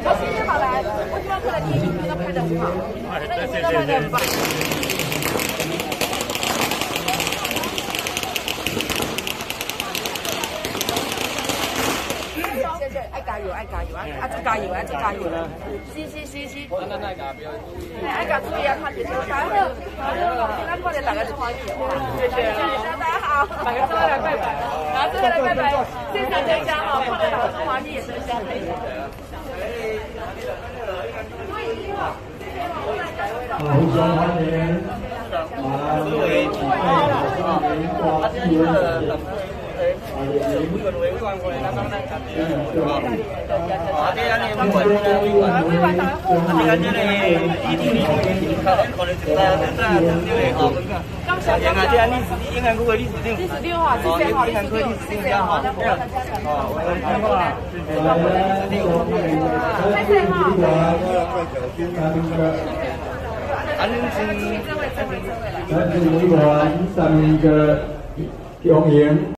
今天好来，我希望过来第一名都拍得很好，那你们都拍得很棒。谢谢，爱加油，爱加油啊！啊，再加油，啊，再加油！是。爱加注意啊，看住小大好，咱过来大家欢喜哇！谢谢，大家好，大家都来拜拜，然后最后来拜拜，现场这一家哈，看到大家欢喜也是香的。 互相欢迎，咱是旅团3个经营。